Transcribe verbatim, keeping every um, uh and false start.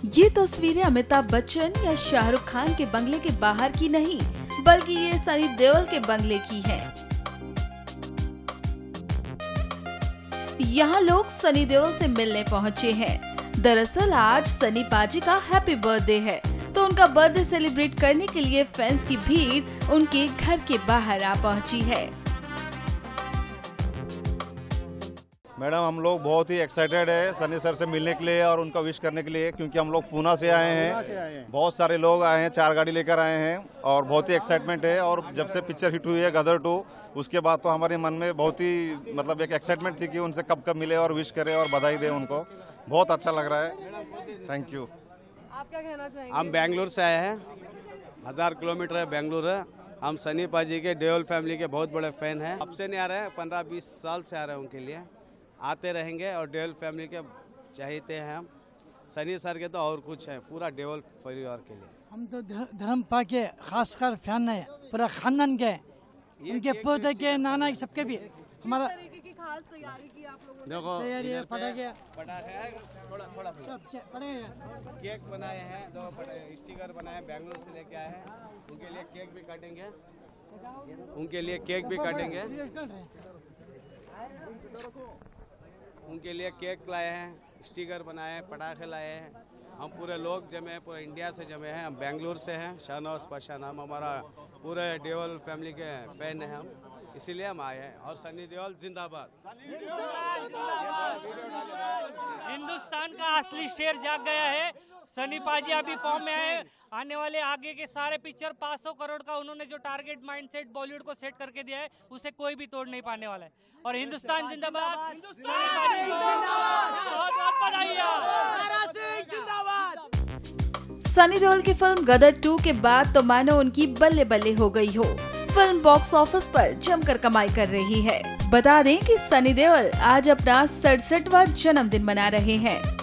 ये तस्वीरें अमिताभ बच्चन या शाहरुख खान के बंगले के बाहर की नहीं, बल्कि ये सनी देओल के बंगले की हैं। यहाँ लोग सनी देओल से मिलने पहुँचे हैं। दरअसल आज सनी पाजी का हैप्पी बर्थडे है, तो उनका बर्थडे सेलिब्रेट करने के लिए फैंस की भीड़ उनके घर के बाहर आ पहुंची है। मैडम, हम लोग बहुत ही एक्साइटेड है सनी सर से मिलने के लिए और उनका विश करने के लिए, क्योंकि हम लोग पूना से आए हैं। बहुत सारे लोग आए हैं, चार गाड़ी लेकर आए हैं और बहुत ही एक्साइटमेंट है। और जब से पिक्चर हिट हुई है गदर टू, उसके बाद तो हमारे मन में बहुत ही मतलब एक एक्साइटमेंट थी कि उनसे कब कब मिले और विश करें और बधाई दें उनको। बहुत अच्छा लग रहा है। Thank you. आप क्या कहना चाहेंगे? हम बेंगलुरु से आए हैं, हजार किलोमीटर है बेंगलुरु है। हम सनी पाजी के देओल फैमिली के बहुत बड़े फैन हैं। अब से नहीं आ रहे हैं, पंद्रह बीस साल से आ रहे हैं उनके लिए, आते रहेंगे। और देओल फैमिली के चाहते हैं हम, सनी सर के तो और कुछ है, पूरा देओल परिवार के लिए। हम तो धर्म पा के खासकर फैन है, पूरा खानदान के, उनके पोते के, नाना सबके भी। हमारा की खास तैयारी की आप लोगों ने? देखो तैयारी पटाखे पटाखे थोड़ा थोड़ा केक बनाए हैं, दो स्टिकर बनाए हैं, बेंगलुरु से लेके आए हैं। उनके लिए केक भी काटेंगे, उनके लिए केक भी काटेंगे उनके लिए केक लाए हैं, स्टिकर बनाए हैं, पटाखे लाए हैं। हम पूरे लोग जमे हैं, पूरे इंडिया से जमे हैं। हम बेंगलुरु से हैं, शाहनवाज पाशा नाम हमारा, पूरे देओल फैमिली के फैन हैं हम, इसीलिए हम आए हैं। और सनी देओल जिंदाबाद। हिंदुस्तान का असली शेर जाग गया है। सनी पाजी अभी फॉर्म में है। आने वाले आगे के सारे पिक्चर पाँच सौ करोड़ का उन्होंने जो टारगेट माइंडसेट बॉलीवुड को सेट करके दिया है, उसे कोई भी तोड़ नहीं पाने वाला है। और हिंदुस्तान जिंदाबाद, सनी पाजी बहुत बहुत बधाई। सनी देओल की फिल्म गदर टू के बाद तो मानो उनकी बल्ले बल्ले हो गई हो। फिल्म बॉक्स ऑफिस पर जमकर कमाई कर रही है। बता दें कि सनी देओल आज अपना सड़सठवां जन्मदिन मना रहे हैं।